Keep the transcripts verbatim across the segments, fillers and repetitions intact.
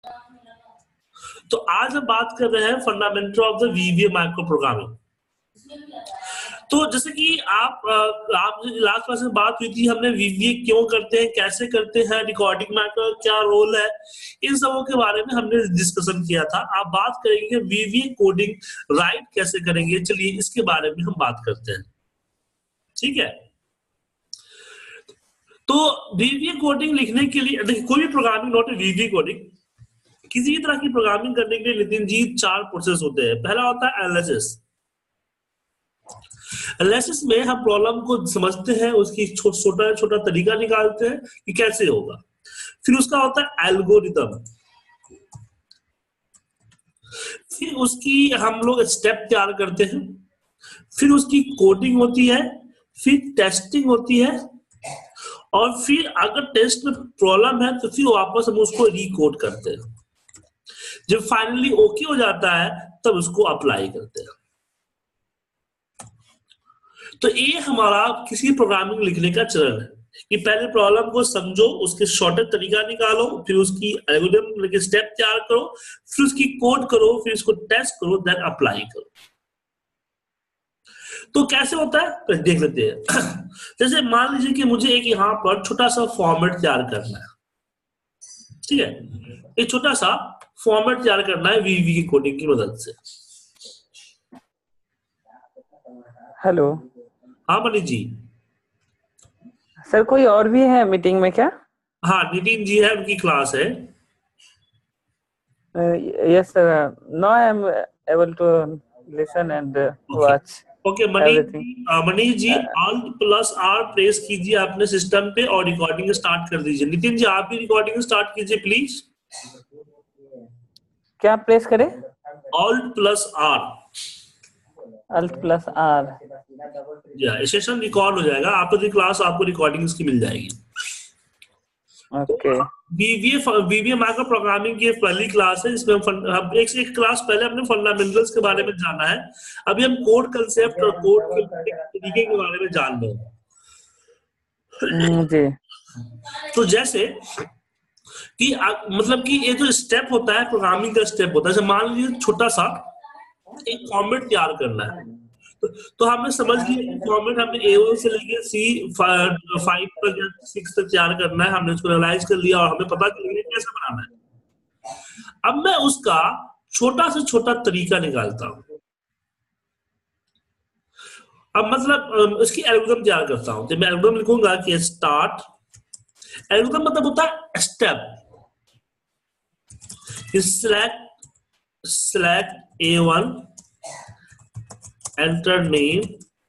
तो आज हम बात कर रहे हैं fundamental of the VBA micro programming. तो जैसे कि आप आप लास्ट क्लास में बात हुई थी, हमने वीवीए क्यों करते हैं, कैसे करते हैं, रिकॉर्डिंग माइक्रो क्या रोल है, इन सबों के बारे में हमने डिस्कशन किया था। आप बात करेंगे वीवीए कोडिंग राइट कैसे करेंगे, चलिए इसके बारे में हम बात करते हैं, ठीक है। तो वीवीए कोडिंग लिखने के लिए, देखिए कोई भी programming, not a VBA coding, किसी भी तरह की प्रोग्रामिंग करने के लिए नितिन जी चार प्रोसेस होते हैं। पहला होता है एनालिसिस। एनालिसिस में हम प्रॉब्लम को समझते हैं, उसकी छोटा छोटा तरीका निकालते हैं कि कैसे होगा। फिर उसका होता है एल्गोरिथम, फिर उसकी हम लोग स्टेप तैयार करते हैं, फिर उसकी कोडिंग होती है, फिर टेस्टिंग होती है, और फिर अगर टेस्ट में प्रॉब्लम है तो फिर वापस हम उसको रिकोड करते हैं। जब फाइनली ओके हो जाता है तब उसको अप्लाई करते हैं। तो ये हमारा किसी प्रोग्रामिंग लिखने का चरण है कि पहले प्रॉब्लम को समझो, उसके शॉर्टेस्ट तरीका निकालो, फिर उसकी एल्गोरिथम स्टेप तैयार करो, फिर उसकी कोड करो, फिर उसको टेस्ट करो, देन अप्लाई करो। तो कैसे होता है तो देख लेते हैं। जैसे मान लीजिए कि मुझे एक यहाँ पर छोटा सा फॉर्मेट तैयार करना है, ठीक है। एक छोटा सा फॉर्मेट तैयार करना है वीवी की कोडिंग की मदद से। हेलो, हाँ मनीष जी। सर कोई और भी है मीटिंग में क्या? हाँ नितिन जी है, उनकी क्लास है। Yes sir, now I am able to listen and watch okay Manish ji, Manish ji alt plus R press कीजिए अपने सिस्टम पे और रिकॉर्डिंग स्टार्ट कर दीजिए। नितिन जी आप भी रिकॉर्डिंग स्टार्ट कीजिए प्लीज। क्या प्रेस करें? Alt plus R. Alt plus R. या सेशन रिकॉर्ड हो जाएगा, आपकी क्लास आपको रिकॉर्डिंग इसकी मिल जाएगी। Okay. VBA VBA micro programming की पहली क्लास है, इसमें हम, हम एक से एक क्लास पहले हमने फंडामेंटल्स के बारे में जाना है। अभी हम कोड कंसेप्ट और कोड के तरीके के बारे में जान रहे हैं जी। तो जैसे कि आ, मतलब कि ये जो स्टेप होता है प्रोग्रामिंग का स्टेप होता है, मान लीजिए छोटा सा एक फॉर्मेट तैयार करना है, तो, तो हमने समझ लिया फॉर्मेट हमने ए वन से लेके सी फाइव तक या सिक्स तक तैयार करना है, हमने उसको एनालाइज कर लिया और हमें पता चल गया कैसे बनाना है। अब मैं उसका छोटा से छोटा तरीका निकालता हूं। अब मतलब इसकी एल्गोरिथम तैयार करता हूं, तो मैं एल्गोरिथम लिखूंगा कि स्टार्ट, एल्गोरिथम मतलब होता है step, select select A one, enter name,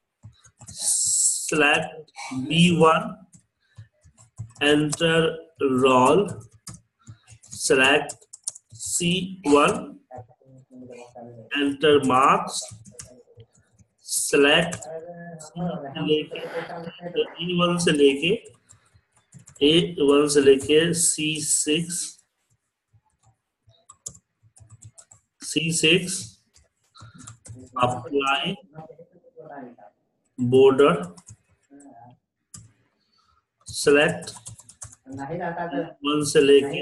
select B one, enter roll, select C one, enter marks, select A one से लेके ए वन से लेके C six, C six, apply border, select one से लेके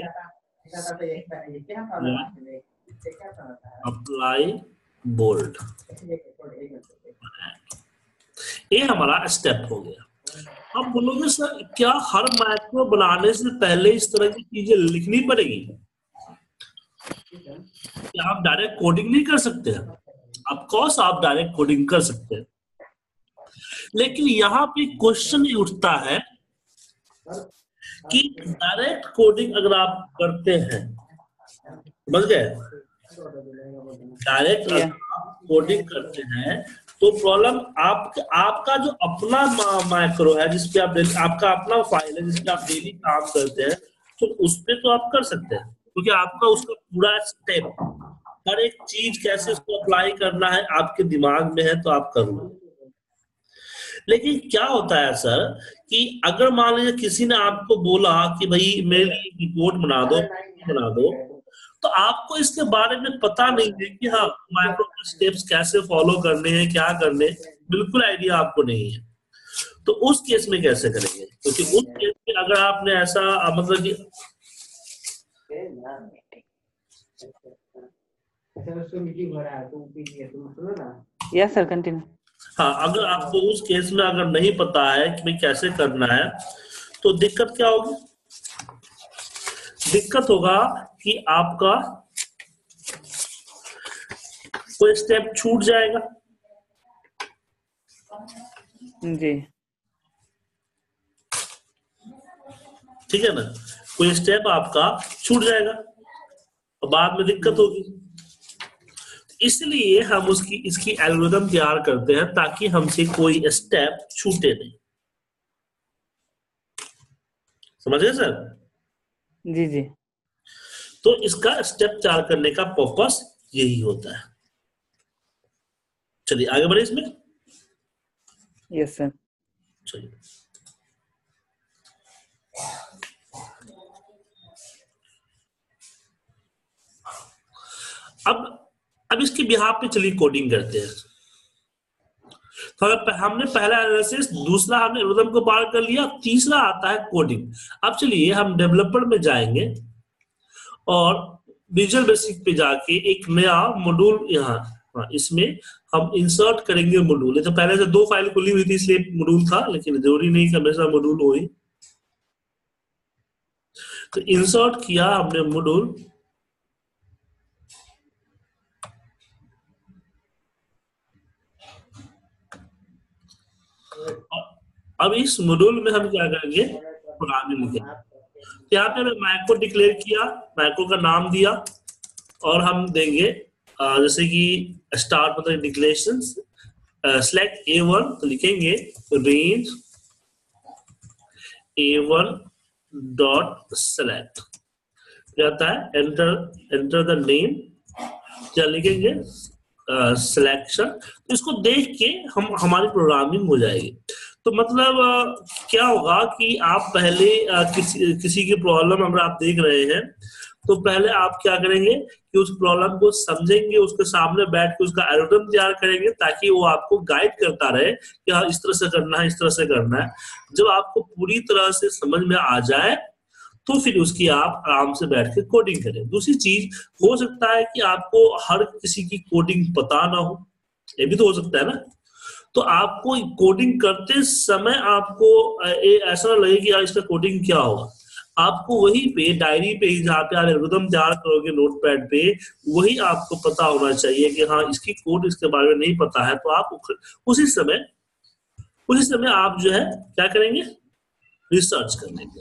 apply bold. ये हमारा step हो गया। अब बोलोगे सर क्या हर माइक्रो बनाने से पहले इस तरह की चीजें लिखनी पड़ेगी? क्या आप डायरेक्ट कोडिंग नहीं कर सकते हैं? ऑफ कोर्स आप डायरेक्ट कोडिंग कर सकते हैं, लेकिन यहाँ पे क्वेश्चन उठता है कि डायरेक्ट कोडिंग अगर आप करते हैं, समझ गए, डायरेक्ट कोडिंग करते हैं तो प्रॉब्लम आप आपका जो अपना माइक्रो है जिसपे आप आपका अपना फाइल है जिसपे आप डेली काम करते हैं, तो उस पे तो आप कर सकते हैं क्योंकि आपका उसका पूरा स्टेप, हर एक चीज कैसे उसको अप्लाई करना है आपके दिमाग में है, तो आप कर लो। लेकिन क्या होता है सर कि अगर मान लीजिए किसी ने आपको बोला कि भाई मेरे लिए रिपोर्ट बना दो बना दो तो आपको इसके बारे में पता नहीं है कि हाँ माइक्रो स्टेप्स कैसे फॉलो करने हैं, क्या करने, बिल्कुल आइडिया आपको नहीं है, तो उस केस में कैसे करेंगे? क्योंकि उस केस में अगर आपने ऐसा मतलब कि यस सर, कंटिन्यू। हाँ, अगर आपको उस केस में अगर नहीं पता है कि भाई कैसे करना है तो दिक्कत क्या होगी? दिक्कत होगा कि आपका कोई स्टेप छूट जाएगा। जी ठीक है ना, कोई स्टेप आपका छूट जाएगा और बाद में दिक्कत होगी। इसलिए हम उसकी इसकी एल्गोरिथम तैयार करते हैं ताकि हमसे कोई स्टेप छूटे नहीं। समझ गए सर? जी जी। तो इसका स्टेप तैयार करने का पर्पस यही होता है। चलिए आगे बढ़े इसमें। Yes sir. चलिए, अब अब इसके बिहाफ पे चलिए कोडिंग करते हैं। तो हमने पहला एनालिसिस, दूसरा हमने एल्गोरिथम को पार कर लिया, तीसरा आता है कोडिंग। अब चलिए हम डेवलपर में जाएंगे और विजुअल बेसिक पे जाके एक नया मॉड्यूल यहाँ, हाँ, इसमें हम इंसर्ट करेंगे मॉड्यूल। तो पहले से दो फाइल खुली हुई थी इसलिए मॉड्यूल था, लेकिन जरूरी नहीं कि हमेशा मॉड्यूल हो ही। तो इंसर्ट किया हमने मॉड्यूल, अब इस मॉड्यूल में हम क्या करेंगे, प्रोग्रामिंग लिखेंगे। तो यहाँ पे हमें मैक्रो डिक्लेयर किया, मैक्रो का नाम दिया और हम देंगे आ, जैसे कि स्टार्ट मतलब डिक्लेरेशन सेलेक्ट ए वन, तो लिखेंगे range A one dot select, क्या आता है एंटर एंटर द नेम, क्या लिखेंगे सिलेक्शन। तो इसको देख के हम हमारी प्रोग्रामिंग हो जाएगी। तो मतलब uh, क्या होगा कि आप पहले uh, किसी किसी की प्रॉब्लम अगर आप देख रहे हैं तो पहले आप क्या करेंगे कि उस प्रॉब्लम को समझेंगे, उसके सामने बैठ के उसका एल्गोरिथम तैयार करेंगे ताकि वो आपको गाइड करता रहे कि हाँ इस तरह से करना है, इस तरह से करना है। जब आपको पूरी तरह से समझ में आ जाए तो फिर उसकी आप आराम से बैठ के कोडिंग करें। दूसरी चीज, हो सकता है कि आपको हर किसी की कोडिंग पता ना हो, ये भी तो हो सकता है ना। तो आपको कोडिंग करते समय आपको ऐसा ना लगे कि यार इसका कोडिंग क्या होगा, आपको वही पे डायरी पे ही जहाँ पे आप एल्गोरिथम तैयार करोगे नोटपैड पे, वही आपको पता होना चाहिए कि हाँ इसकी कोड इसके बारे में नहीं पता है। तो आप उसी समय उसी समय आप जो है क्या करेंगे, रिसर्च कर लेंगे।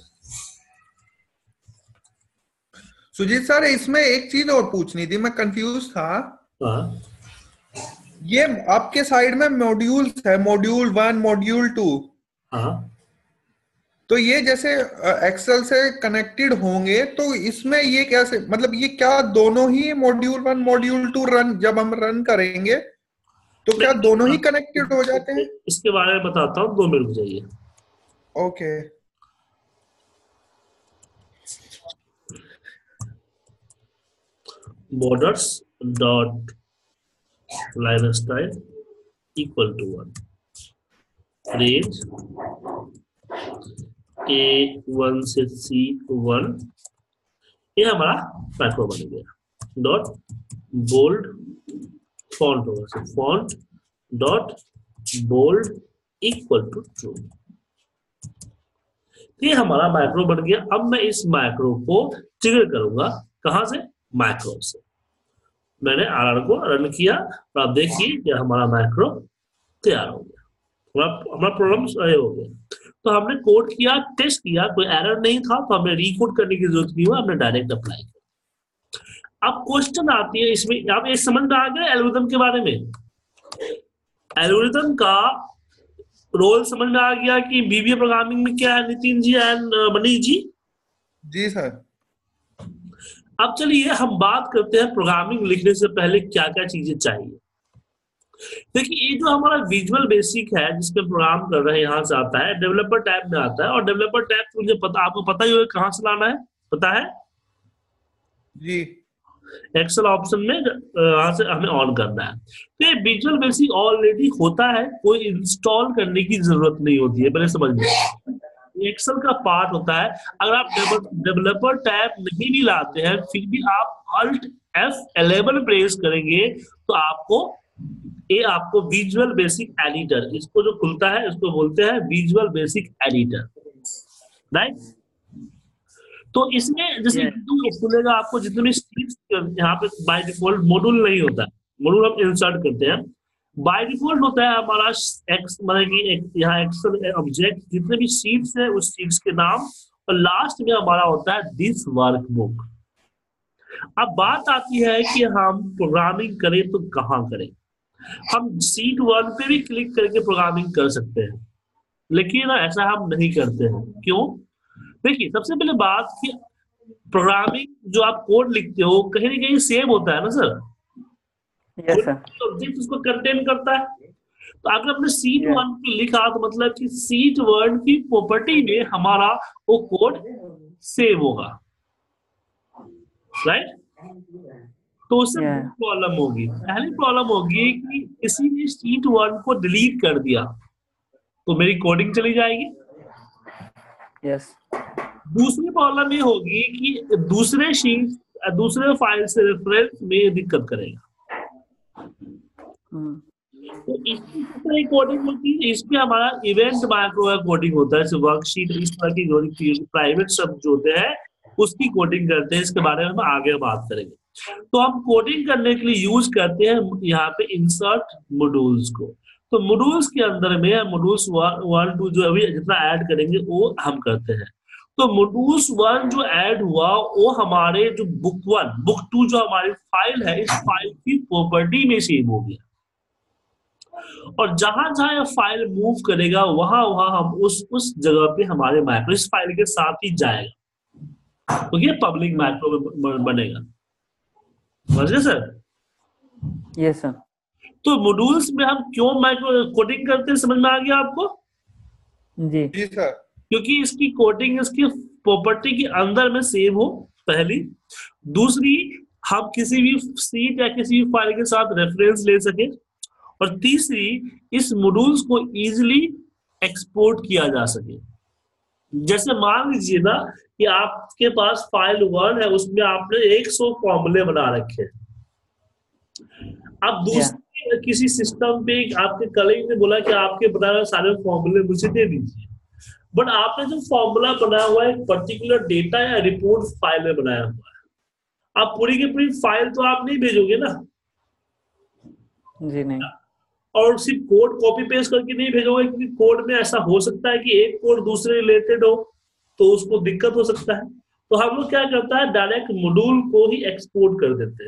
सुजीत सर, इसमें एक चीज और पूछनी थी, मैं कंफ्यूज था। हाँ, ये आपके साइड में मॉड्यूल्स है, मॉड्यूल वन, मॉड्यूल टू। हाँ, तो ये जैसे एक्सेल से कनेक्टेड होंगे तो इसमें ये कैसे, मतलब ये क्या दोनों ही module one module two run जब हम रन करेंगे तो क्या दोनों ही कनेक्टेड हो जाते हैं? इसके बारे में बताता हूँ, दो मिनट जाइए। Okay. Borders dot line style equal to one, range A one से सी वन, ये हमारा मैक्रो बन गया। डॉट बोल्ड फॉन्ट होगा, font dot bold equal to true, ये हमारा मैक्रो बन गया। अब मैं इस मैक्रो को ट्रिगर करूंगा, कहां से, मैक्रो से। मैंने आर को रन किया और आप देखिए कि हमारा मैक्रो तैयार हो गया, हमारा प्रॉब्लम सही हो गया। तो हमने कोड किया, टेस्ट किया, कोई एरर नहीं था तो हमें रीकोड करने की जरूरत नहीं हुआ, हमने डायरेक्ट अप्लाई किया। अब क्वेश्चन आती है इसमें, आप ये समझ में आ गया एल्गोरिथम के बारे में, एल्गोरिथम का रोल समझ में आ गया कि बीबीए प्रोग्रामिंग में क्या है, नितिन जी एंड मनीष जी? जी सर। अब चलिए हम बात करते हैं प्रोग्रामिंग लिखने से पहले क्या क्या चीजें चाहिए। देखिए ये जो हमारा विजुअल बेसिक है जिसमें प्रोग्राम कर रहे हैं, यहाँ से आता है, डेवलपर टैब में आता है। और डेवलपर टैब मुझे पता, आपको पता ही होगा कहाँ से लाना है, पता है जी, एक्सेल ऑप्शन में यहाँ से हमें ऑन करना है। तो ये विजुअल बेसिक ऑलरेडी होता है, कोई इंस्टॉल करने की जरूरत नहीं होती है, पहले समझ लीजिए। एक्सेल का पार्ट होता है। अगर आप डेवलपर टैब नहीं भी लाते हैं फिर भी आप अल्ट एफ इलेवन प्रेस करेंगे तो आपको ये आपको विजुअल बेसिक एडिटर, इसको जो खुलता है इसको बोलते हैं विजुअल बेसिक एडिटर, राइट। तो इसमें जैसे Yeah. खुलेगा आपको जितने भी शीट्स यहाँ पे बाय डिफॉल्ट मॉड्यूल नहीं होता है, मॉड्यूल हम इंसर्ट करते हैं। बाय डिफॉल्ट होता है हमारा एक्स मतलब कि एक, यहाँ एक्सेल ऑब्जेक्ट जितने भी शीट्स है उस शीट्स के नाम, और लास्ट में हमारा होता है दिस वर्कबुक। अब बात आती है कि हम प्रोग्रामिंग करें तो कहाँ करें। हम शीट वन पे भी क्लिक करके प्रोग्रामिंग कर सकते हैं, लेकिन ऐसा हम नहीं करते हैं। क्यों? देखिए, सबसे पहले बात कि प्रोग्रामिंग जो आप कोड लिखते हो कहीं ना कहीं सेव होता है ना सर, Yes, sir. ऑब्जेक्ट उसको कंटेन करता है। तो अगर आपने सीट Yeah. वन पे लिखा तो मतलब कि सीट वन की प्रॉपर्टी में हमारा वो कोड सेव होगा, राइट। तो उससे Yeah. प्रॉब्लम होगी। पहली प्रॉब्लम होगी कि किसी ने सीट वन को डिलीट कर दिया तो मेरी कोडिंग चली जाएगी। Yes. दूसरी प्रॉब्लम ये होगी कि दूसरे शीट दूसरे फाइल से रेफरेंस में दिक्कत करेगा। Hmm. तो इसकी कोडिंग होती है, इसमें हमारा इवेंट माइक्रो कोडिंग होता है। वर्कशीट इस तरह की प्राइवेट शब्द जो होते हैं उसकी कोडिंग करते हैं, इसके बारे में हम आगे बात करेंगे। तो हम कोडिंग करने के लिए यूज करते हैं यहाँ पे इंसर्ट मॉड्यूल्स को। तो मॉड्यूल्स के अंदर में मॉड्यूल्स वन टू जो अभी जितना ऐड करेंगे वो हम करते हैं। तो मॉड्यूल्स वन जो ऐड हुआ वो हमारे जो बुक वन बुक टू जो हमारी फाइल है इस फाइल की प्रॉपर्टी में सेव हो गया, और जहां जहां ये फाइल मूव करेगा वहां वहां हम उस उस जगह पे हमारे माइक्रो इस फाइल के साथ ही जाएगा, तो ये पब्लिक माइक्रो बनेगा। समझ गए सर? Yes, sir. तो मॉड्यूल्स में हम क्यों माइक्रो कोडिंग करते हैं, समझ में आ गया आपको? जी जी सर। क्योंकि इसकी कोडिंग इसकी प्रॉपर्टी के अंदर में सेव हो, पहली। दूसरी, हम किसी भी सीट या किसी भी फाइल के साथ रेफरेंस ले सके, और तीसरी, इस मॉड्यूल्स को इजीली एक्सपोर्ट किया जा सके। जैसे मान लीजिए ना कि आपके पास फाइल वन है, उसमें आपने सौ फॉर्मूले बना रखे हैं। अब दूसरे yeah. किसी सिस्टम पे आपके कलीग ने बोला कि आपके बनाए हुए सारे फॉर्मूले मुझे दे दीजिए, बट आपने जो फॉर्मूला बनाया हुआ है एक पर्टिकुलर डेटा या रिपोर्ट फाइल में बनाया हुआ है, आप पूरी की पूरी फाइल तो आप नहीं भेजोगे ना जी, नहीं। और सिर्फ कोड कॉपी पेस्ट करके नहीं भेजोगे, क्योंकि कोड में ऐसा हो सकता है कि एक कोड दूसरे रिलेटेड हो तो उसको दिक्कत हो सकता है। तो हम लोग क्या करता है, डायरेक्ट मॉड्यूल को ही एक्सपोर्ट कर देते हैं।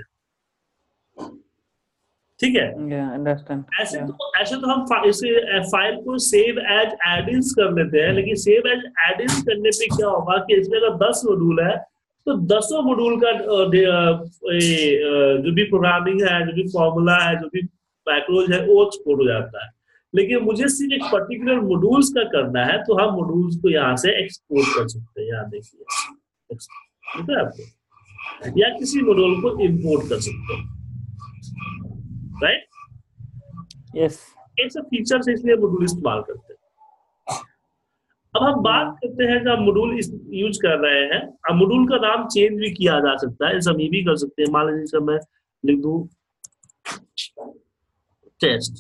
ठीक है, Yeah, understand. ऐसे Yeah. तो ऐसे तो हम फा, इसे फाइल को सेव एज एडिंस कर लेते हैं, लेकिन सेव एज एडिंस करने पे क्या होगा कि इसमें अगर दस मॉड्यूल है तो दसों मॉड्यूल का जो भी प्रोग्रामिंग है, जो भी फॉर्मूला है, जो भी मैक्रोज है वो एक्सपोर्ट हो जाता है। लेकिन मुझे सिर्फ एक पर्टिकुलर मॉड्यूल्स का करना है तो हम मॉड्यूल्स को यहाँ से एक्सपोर्ट कर सकते हैं। यहाँ देखिए, ठीक है आपको, या किसी मॉड्यूल को इंपोर्ट कर सकते हैं, राइट। Yes. एक सब फीचर से इसलिए मॉड्यूल इस्तेमाल करते हैं। अब हम बात करते हैं जब मॉड्यूल यूज कर रहे हैं, अब मॉड्यूल का नाम चेंज भी किया जा सकता है, हम ये भी कर सकते हैं। मान लीजिए मैं लिख दूं टेस्ट,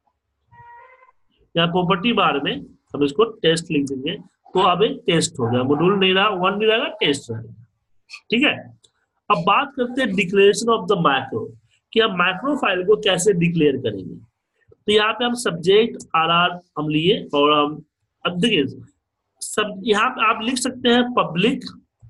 या प्रॉपर्टी बार में हम इसको टेस्ट लिख देंगे तो अब एक टेस्ट हो गया, मॉड्यूल नहीं रहा, वन नहीं रहेगा, टेस्ट रहेगा। ठीक है, अब बात करते हैं डिक्लेरेशन ऑफ द मैक्रो, कि हम मैक्रो फाइल को कैसे डिक्लेयर करेंगे। तो यहाँ पे हम सब्जेक्ट आर आर हम लिए, और हम अब देखिए सब यहाँ पे आप लिख सकते हैं पब्लिक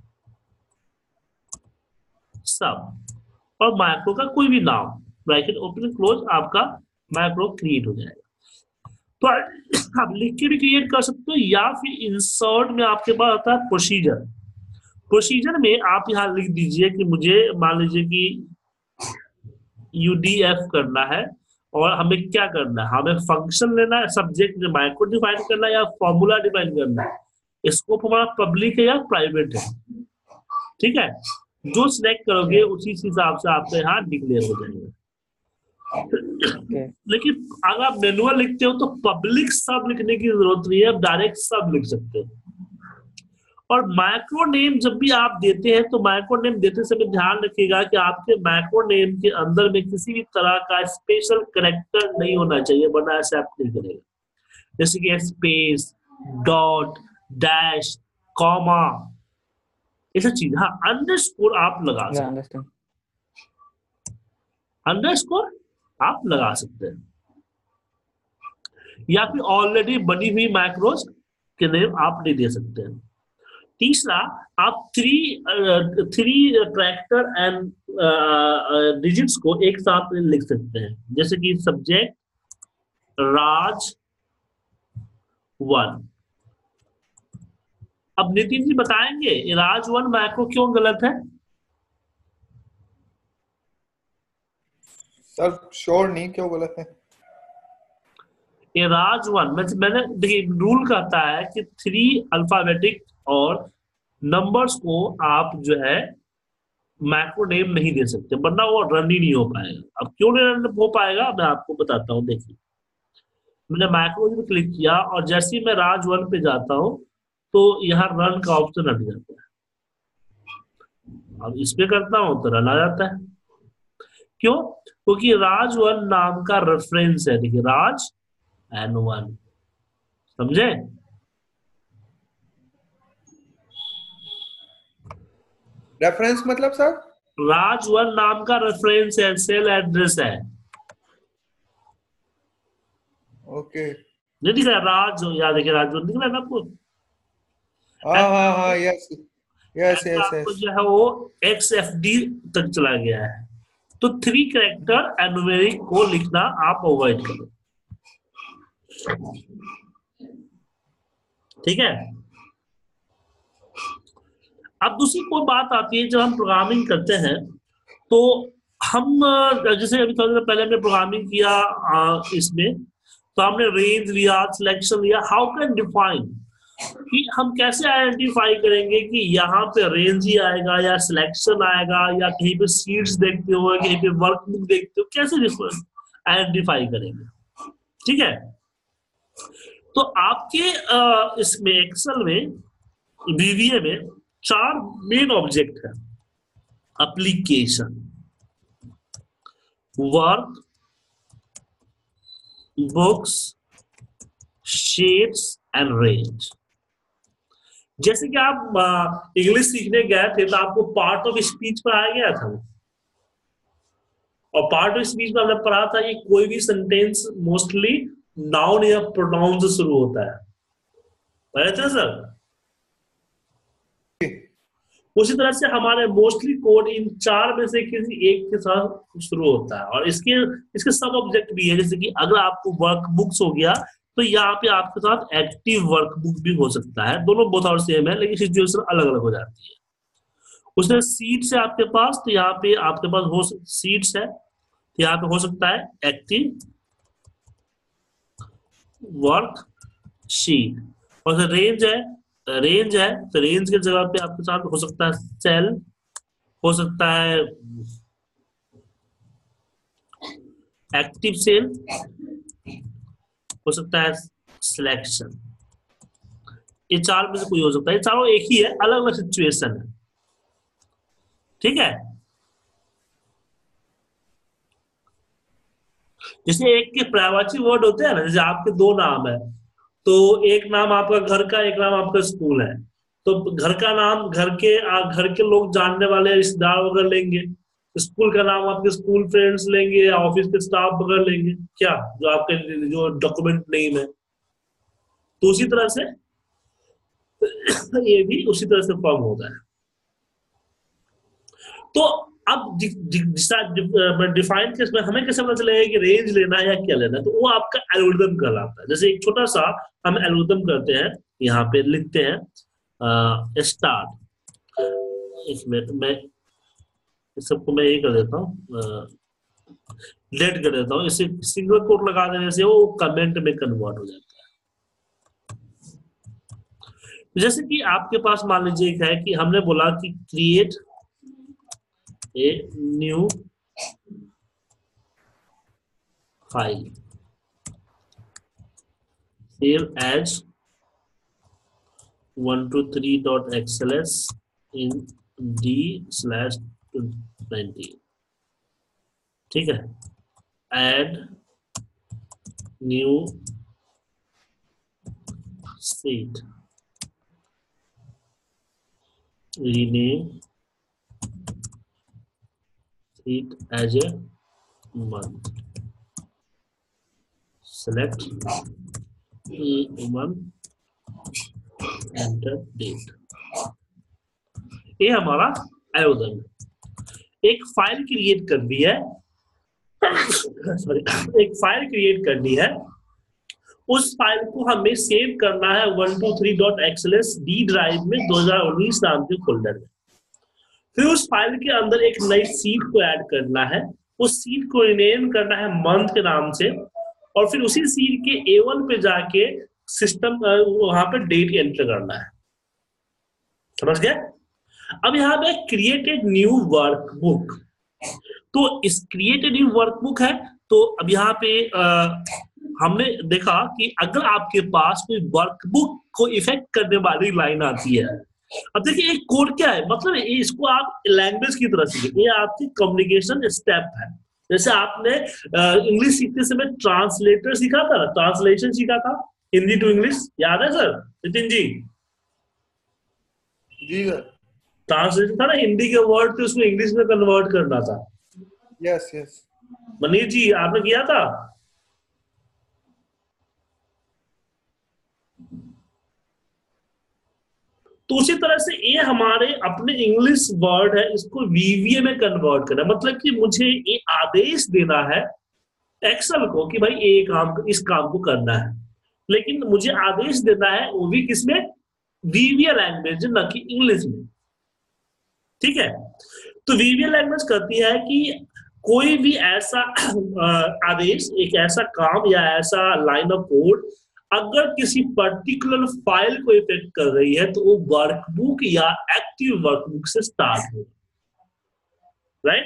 सब और मैक्रो का कोई भी नाम, ब्रैकेट ओपन क्लोज, आपका मैक्रो क्रिएट हो जाएगा। तो आप लिख के भी क्रिएट कर सकते हो, या फिर इंसर्ट में आपके पास आता है प्रोसीजर। प्रोसीजर में आप यहाँ लिख दीजिए कि मुझे मान लीजिए कि यूडीएफ करना है, और हमें क्या करना है, हमें फंक्शन लेना है, सब्जेक्ट में मैक्रो डिफाइन करना है या फॉर्मूला डिफाइन करना है, स्कोप हमारा पब्लिक है या प्राइवेट है। ठीक है, जो सिलेक्ट करोगे उसी हिसाब से आपके यहाँ डिक्लेयर हो जाएंगे। Okay. लेकिन अगर आप मैनुअल लिखते हो तो पब्लिक सब लिखने की जरूरत नहीं है, आप डायरेक्ट सब लिख सकते हो। और मैक्रो नेम जब भी आप देते हैं तो मैक्रो नेम देते समय ध्यान रखिएगा कि आपके मैक्रो नेम के अंदर में किसी भी तरह का स्पेशल कैरेक्टर नहीं होना चाहिए, वरना एक्सेप्ट नहीं करेगा। जैसे कि स्पेस, डॉट, डैश, कॉमा, ऐसा चीज। हाँ, अंडरस्कोर आप लगा Yeah, सकते understand. हैं, अंडरस्कोर आप लगा सकते हैं, या फिर ऑलरेडी बनी हुई मैक्रोस के नेम आप नहीं दे सकते हैं। तीसरा, आप three three character and digits को एक साथ लिख सकते हैं, जैसे कि सब्जेक्ट राज वन। अब नितिन जी बताएंगे राज वन मैक्रो क्यों गलत है? सर श्योर नहीं, क्यों गलत है? ये राज वन मैं, मैंने देखिए रूल कहता है कि थ्री अल्फाबेटिक और नंबर्स को आप जो है मैक्रो नेम नहीं दे सकते, वरना वो रन ही नहीं हो पाएगा। अब क्यों नहीं रन हो पाएगा मैं आपको बताता हूँ। देखिए, मैंने मैक्रो पे क्लिक किया और जैसे ही मैं राज वन पे जाता हूँ तो यहाँ रन का ऑप्शन हट जाता है। अब इस पे करता हूँ तो रन आ जाता है। क्यों? क्योंकि राज वन नाम का रेफरेंस है। देखिए, राज एन वन, समझे? रेफरेंस मतलब सर? राज वन नाम का रेफरेंस है, सेल एड्रेस है। ओके। नहीं दिख रहा राज? याद देखिए, राज वन दिख रहा है ना आपको? हाँ हाँ हाँ, यस यस यस आपको यस। जो है वो एक्स एफ डी तक चला गया है। तो थ्री कैरेक्टर एनुमेरिक को लिखना आप अवॉइड करो, ठीक है? अब दूसरी कोई बात आती है, जब हम प्रोग्रामिंग करते हैं तो हम, जैसे अभी थोड़ी देर पहले हमने प्रोग्रामिंग किया आ, इसमें तो हमने रेंज लिया, सिलेक्शन लिया। हाउ कैन डिफाइन कि हम कैसे आइडेंटिफाई करेंगे कि यहाँ पे रेंज ही आएगा या सिलेक्शन आएगा या कहीं पे सीड्स देखते हो, कहीं पे वर्कबुक देखते हो, कैसे आइडेंटिफाई करेंगे? ठीक है, तो आपके इसमें एक्सेल में, वीवीए में चार मेन ऑब्जेक्ट है: application, workbooks, sheets and range. जैसे कि आप इंग्लिश सीखने गए थे तो आपको पार्ट ऑफ स्पीच पढ़ाया गया था, और पार्ट ऑफ स्पीच में हमने पढ़ा था कि कोई भी सेंटेंस मोस्टली नाउन या प्रोनाउन से शुरू होता है, पढ़े थे सर? उसी तरह से हमारे मोस्टली कोड इन चार में से किसी एक के साथ शुरू होता है, और इसके इसके सब ऑब्जेक्ट भी है। जैसे कि अगर आपको वर्क बुक्स हो गया तो यहाँ पे आपके साथ एक्टिव वर्कबुक भी हो सकता है। दोनों बोथ और सेम है, लेकिन सिचुएशन अलग अलग हो जाती है। उसमें सीट्स है आपके पास, तो यहाँ पे आपके पास हो सीट्स है, तो यहाँ पे हो सकता है एक्टिव वर्क शीट। और रेंज है, रेंज है तो रेंज के जगह पे आपके साथ हो सकता है सेल, हो सकता है एक्टिव सेल, हो सकता है सिलेक्शन। ये चार में से कोई हो सकता है, ये चारों एक ही है, अलग अलग सिचुएशन है, ठीक है? जैसे एक के प्राइवेसी वर्ड होते हैं ना, जैसे आपके दो नाम है, तो एक नाम आपका घर का, एक नाम आपका स्कूल है, तो घर का नाम घर के घर के लोग जानने वाले रिश्तेदार वगैरह लेंगे, स्कूल का नाम आपके स्कूल फ्रेंड्स लेंगे, ऑफिस के स्टाफ वगैरह लेंगे, क्या जो आपके जो डॉक्यूमेंट नेम है। तो उसी तरह से ये भी उसी तरह से फॉर्म होता है। तो अब डिफाइन केस में हमें कैसे पता चलेगा कि रेंज लेना है या क्या लेना है? तो वो आपका एल्गोरिथम कहलाता है। जैसे एक छोटा सा हम एल्गोरिथम करते हैं, यहाँ पे लिखते हैं स्टार्ट। इसमें मैं इस सबको मैं ये कर देता हूँ, लेट कर देता हूँ, इसे सिंगल कोट लगा देने से वो कमेंट में कन्वर्ट हो जाता है। जैसे कि आपके पास मान लीजिए एक है कि हमने बोला कि create a new file, save as one two three dot XLS in D slash twenty, ठीक है। Add new sheet, rename sheet as a month, select month, enter date। ये हमारा आयोजन एक फाइल क्रिएट कर दी है सॉरी एक फाइल क्रिएट करनी है। उस फाइल को हमें सेव करना है one two three dot XLS D drive में दो हजार उन्नीस नाम के फोल्डर में। फिर उस फाइल के अंदर एक नई सीट को ऐड करना है, उस सीट को रिनेम करना है मंथ के नाम से, और फिर उसी सीट के ए वन पे जाके सिस्टम वहां पे डेट एंटर करना है। समझ गए? अब यहाँ पे क्रिएटेड न्यू वर्कबुक, तो इस क्रिएटेड न्यू वर्कबुक है। तो अब यहाँ पे आ, हमने देखा कि अगर आपके पास कोई वर्कबुक को इफेक्ट करने वाली लाइन आती है, अब देखिए एक कोड क्या है, मतलब इसको आप लैंग्वेज की तरह सीखिए, ये आपकी कम्युनिकेशन स्टेप है। जैसे आपने इंग्लिश सीखते समय ट्रांसलेटर सीखा था, ट्रांसलेशन सीखा था हिंदी टू इंग्लिश, याद है सर नितिन जी? जी सर। ट्रांसलेशन था ना, हिंदी के वर्ड थे उसको इंग्लिश में कन्वर्ट करना था। यस यस मनीष जी आपने किया था? तो उसी तरह से ये हमारे अपने इंग्लिश वर्ड है, इसको वीवीए में कन्वर्ट करना, मतलब कि मुझे ये आदेश देना है एक्सेल को कि भाई ये काम इस काम को करना है, लेकिन मुझे आदेश देना है वो भी किसमें? वीवीए लैंग्वेज, न कि इंग्लिश में। ठीक है, तो वीवीए लैंग्वेज कहती है कि कोई भी ऐसा आदेश, एक ऐसा काम या ऐसा लाइन ऑफ कोड अगर किसी पर्टिकुलर फाइल को इफेक्ट कर रही है तो वो वर्कबुक या एक्टिव वर्कबुक से स्टार्ट होगा, राइट?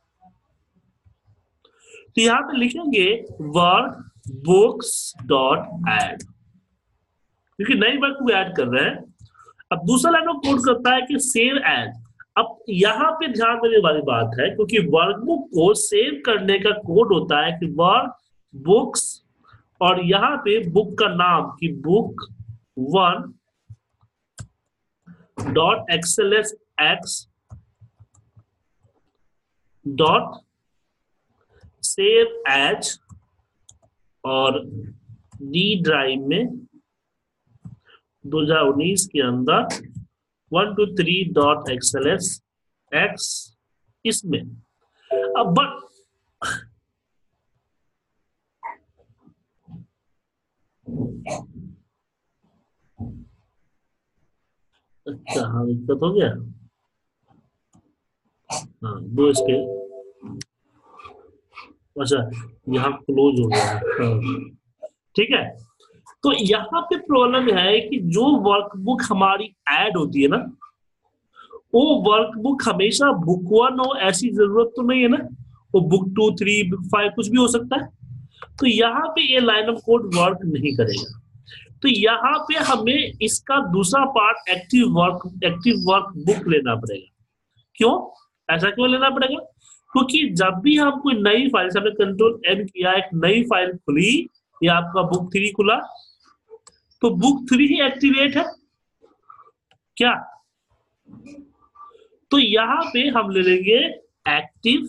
तो यहां पे लिखेंगे वर्कबुक्स डॉट ऐड, क्योंकि नई वर्कबुक ऐड कर रहे हैं। अब दूसरा लाइन ऑफ कोड करता है कि सेव एज। अब यहां पे ध्यान देने वाली बात है, क्योंकि वर्कबुक को सेव करने का कोड होता है कि वर्कबुक्स और यहां पे बुक का नाम कि book one dot XLS X dot save as, और डी ड्राइव में दो हजार उन्नीस के अंदर one two three dot XLS X इसमें। अब बट अच्छा हाँ दिक्कत हो गया, हाँ दो इसके, अच्छा यहाँ क्लोज हो गया है, ठीक है। तो यहाँ पे प्रॉब्लम है कि जो वर्कबुक हमारी ऐड होती है ना, वो वर्कबुक हमेशा बुक वन हो ऐसी जरूरत तो नहीं है ना, वो book two three book five कुछ भी हो सकता है। तो यहाँ पे ये लाइन ऑफ कोड वर्क नहीं करेगा। तो यहाँ पे हमें इसका दूसरा part active work active workbook लेना पड़ेगा। क्यों ऐसा क्यों लेना पड़ेगा? क्योंकि जब भी हम कोई नई फाइल, हमने कंट्रोल एन किया, एक नई फाइल खुली, या आपका बुक थ्री खुला, तो बुक थ्री ही एक्टिवेट है क्या? तो यहाँ पे हम ले लेंगे active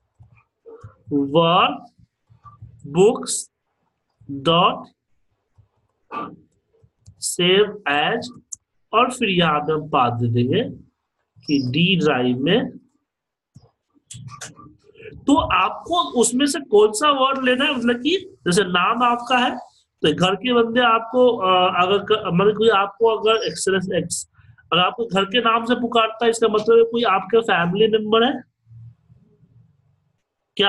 workbooks dot save as, और फिर यहां पे हम पाथ दे देंगे कि डी ड्राइव में। तो आपको उसमें से कौन सा वर्ड लेना है, मतलब कि जैसे नाम आपका है तो घर के बंदे आपको अगर मतलब कोई आपको अगर एक्सएलएस एक्स अगर आपको घर के नाम से पुकारता है, इसका मतलब कोई आपके फैमिली मेंबर है क्या?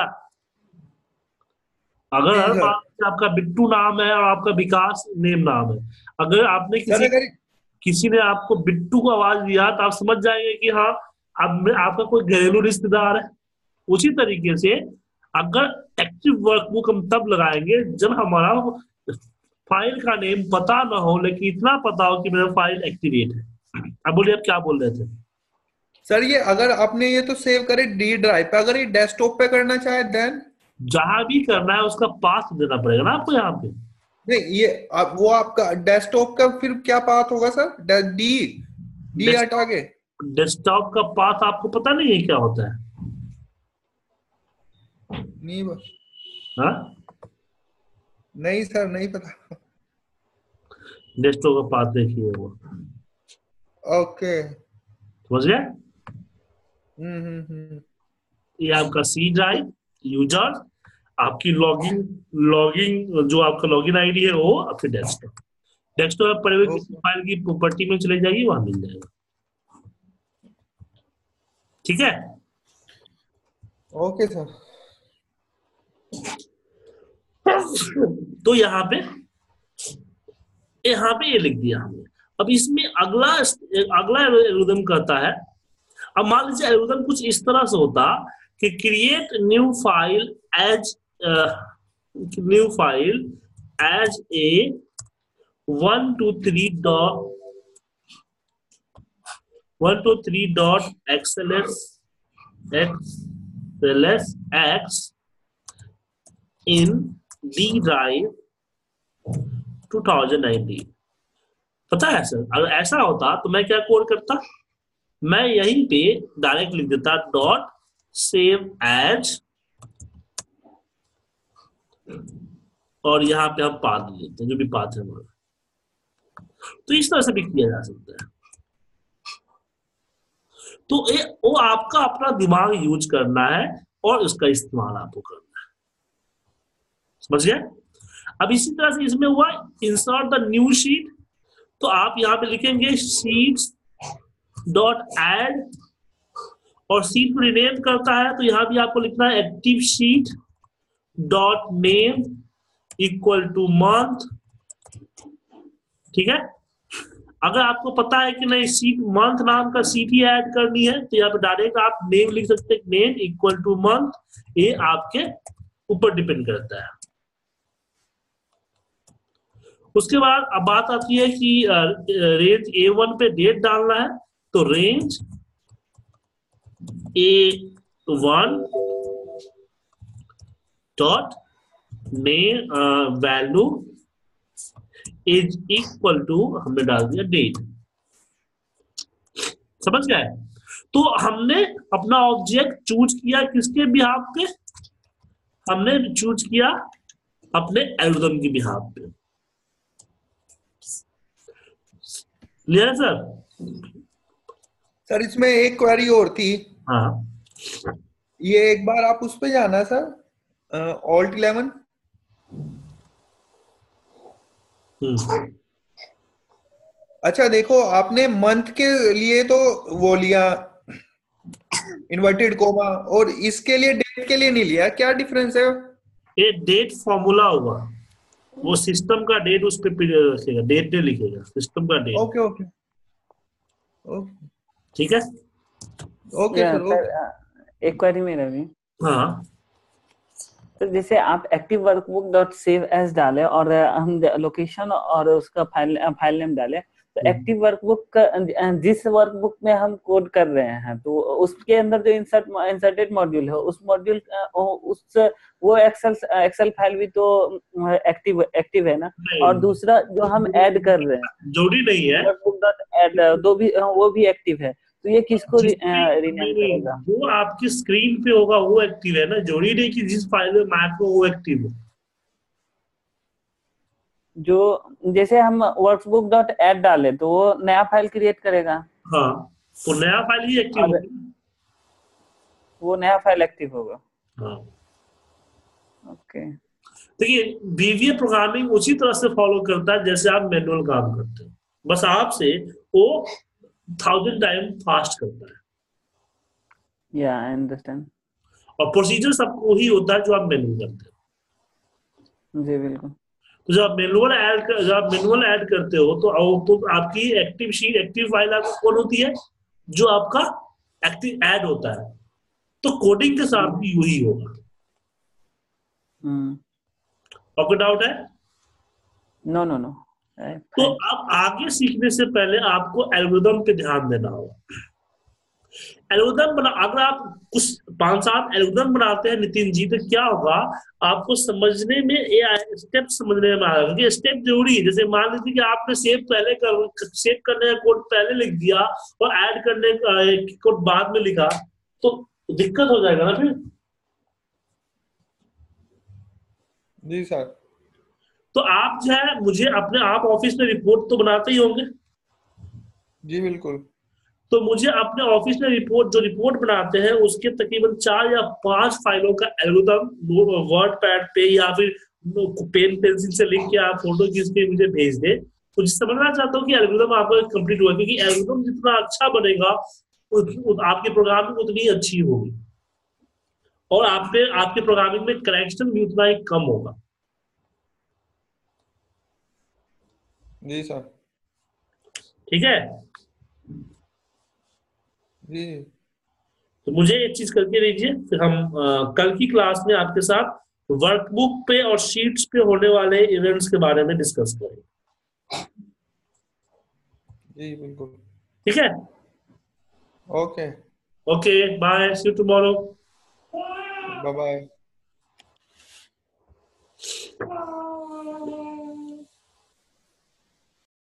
अगर हर बात आपका बिट्टू नाम है और आपका विकास नेम नाम है, अगर आपने किसी किसी ने आपको बिट्टू को आवाज दिया तो आप समझ जाएंगे कि हाँ अब आपका कोई घरेलू रिश्तेदार है। उसी तरीके से अगर एक्टिव वर्कबुक हम तब लगाएंगे जब हमारा फाइल का नेम पता ना हो लेकिन इतना पता हो कि मेरा फाइल एक्टिवेट है। अब बोलिए आप क्या बोल रहे थे? सर ये अगर आपने ये तो सेव करे डी ड्राइव पे, अगर ये डेस्कटॉप पे करना चाहे देन? जहां भी करना है उसका पाथ देना पड़ेगा ना आपको यहाँ पे। नहीं ये आप, वो आपका डेस्कटॉप का फिर क्या पाथ होगा सर? डी डी हटा के डेस्कटॉप का पाथ आपको पता नहीं है क्या होता है? नहीं बस हाँ, नहीं सर नहीं पता। डेस्कटॉप का पाथ देखिए वो, ओके समझ गए? हम्म हम्म हम्म ये आपका सी ड्राइव यूजर, आपकी लॉगिन लॉगिन जो आपका लॉगिन आईडी है वो, और फिर डेस्कटॉप। डेस्कटॉप पर हुए किसी फाइल की प्रॉपर्टी में चले जाइए, वहां मिल जाएगा। ठीक है, ओके सर। तो यहाँ पे यहाँ पे ये लिख दिया हमने। अब इसमें अगला अगला एल्गोरिथम कहता है, अब मान लीजिए एल्गोरिथम कुछ इस तरह से होता कि create new file as new file as a one two three dot one two three dot XLS XLS X in D drive two thousand nineteen. पता है सर, अगर ऐसा होता तो मैं क्या कोड करता, मैं यहीं पे डायरेक्ट लिख देता डॉट सेव एज, और यहाँ पे हम पाथ लेते हैं जो भी पाथ है हमारा। तो इस तरह से भी किया जा सकता है। तो ये वो आपका अपना दिमाग यूज करना है और उसका इस्तेमाल आपको करना है, समझ गए? अब इसी तरह से इसमें हुआ इंसर्ट द न्यू शीट, तो आप यहाँ पे लिखेंगे शीट्स डॉट एड, और शीट को रिनेम करता है तो यहाँ भी आपको लिखना है active sheet dot name equal to month. ठीक है, अगर आपको पता है कि नहीं शीट मंथ नाम का शीट ही ऐड करनी है तो यहाँ पे डायरेक्ट आप नेम लिख सकते हैं, नेम इक्वल टू मंथ। ये आपके ऊपर डिपेंड करता है। उसके बाद अब बात आती है कि रेंज ए वन पे डेट डालना है, तो range A one dot name value is equal to, हमने डाल दिया डेट। समझ गए? तो हमने अपना ऑब्जेक्ट चूज किया किसके बिहाफ पे? हमने चूज किया अपने एल्गोरिथम के बिहाफ पे। क्लियर है सर? सर इसमें एक क्वेरी और थी। हाँ, ये एक बार आप उस पे जाना सर, ऑल्ट इलेवन। अच्छा देखो, आपने मंथ के लिए तो वो लिया इन्वर्टेड कोमा, और इसके लिए डेट के लिए नहीं लिया, क्या डिफरेंस है? ये डेट फॉर्मूला होगा, वो सिस्टम का डेट उस पे रखेगा, डेट नहीं लिखेगा, सिस्टम का डेट। ओके ओके ओके ठीक है, ओके या, सर सर ओके। एक क्वेरी मेरा भी। हाँ, तो जैसे आप active workbook dot save as डाले और हम लोकेशन और उसका फाइल फाइल नेम डाले, तो एक्टिव वर्कबुक का जिस वर्कबुक में हम कोड कर रहे हैं तो उसके अंदर जो इंसर्ट इंसर्टेड मॉड्यूल है उस मॉड्यूल उस वो एक्सेल एक्सेल फाइल भी तो एक्टिव एक्टिव है ना, और दूसरा जो हम ऐड कर रहे हैं जोड़ी नहीं है, वर्कबुक डॉट ऐड दो भी वो भी एक्टिव है, तो ये किसको रीनेम करेगा? वो आपकी स्क्रीन पे होगा वो एक्टिव है ना, जोड़ी नहीं कि जिस फाइल में मैक्रो वो एक्टिव हो। जो जैसे हम वर्कबुक डॉट ऐड डाले तो वो नया फाइल क्रिएट करेगा। हाँ, तो नया फाइल ही एक्टिव होगा, वो नया फाइल एक्टिव होगा। हाँ, ओके। देखिए वीवीए प्रोग्रामिंग उसी तरह से फॉलो करता है जैसे आप मैनुअल काम करते हैं, बस आपसे वो थाउजेंड टाइम फास्ट करता है। या आई अंडरस्टैंड। और प्रोसीजर सबको ही होता है जो आप मैनुअल करते हैं। जी बिल्कुल। तो जब आप मैनुअल ऐड कर जब आप मैनुअल ऐड करते हो तो, तो आपकी एक्टिव शीट एक्टिव फाइल आपको कौन होती है? जो आपका एक्टिव ऐड होता है। तो कोडिंग के साथ भी यही होगा। हम्म। आपको डाउट है? No no no. तो अब आगे सीखने से पहले आपको एल्गोरिदम पे ध्यान देना होगा। एल्गोरिदम बना, अगर आप कुछ पांच सात एल्गोरिदम बनाते हैं नितिन जी, तो क्या होगा, आपको समझने में ये स्टेप समझने में आएगा, क्योंकि स्टेप जरूरी है। जैसे मान लीजिए कि आपने सेव पहले कर सेव करने का कोड पहले लिख दिया और ऐड करने का कोड बाद में लिखा, तो दिक्कत हो जाएगा ना फिर। जी सर। तो आप जो है, मुझे अपने आप ऑफिस में रिपोर्ट तो बनाते ही होंगे। जी बिल्कुल। तो मुझे अपने ऑफिस में रिपोर्ट जो रिपोर्ट बनाते हैं उसके तकरीबन चार या पांच फाइलों का एल्गोरिथम वर्ड पैड पे या फिर पेन पेंसिल से लिख के आप फोटो खींच के मुझे भेज दे, तो समझना चाहता हूँ कि एल्गोरिथम आपका कंप्लीट हुआ, क्योंकि एल्गोरिथम जितना अच्छा बनेगा आपकी प्रोग्रामिंग उतनी अच्छी होगी और आप पे आपके प्रोग्रामिंग में करेक्शन भी उतना ही कम होगा। जी सर। ठीक है जी। तो मुझे एक चीज करके दीजिए, फिर हम आ, कल की क्लास में आपके साथ वर्कबुक पे और शीट्स पे होने वाले इवेंट्स के बारे में डिस्कस करेंगे। जी बिल्कुल। ठीक है, okay. Okay, bye, see you tomorrow. Bye bye.